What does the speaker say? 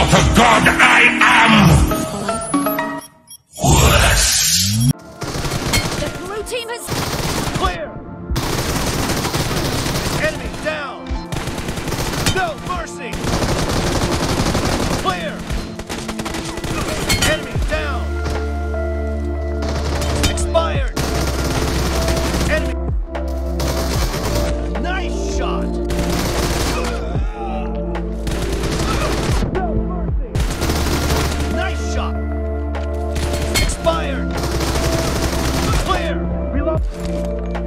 not the god I am! Worse. The blue team has... Clear! Enemy down! No mercy! Clear! Enemy down! Expired! Enemy... Nice shot! No mercy! Nice shot! Expired! Clear! Reload!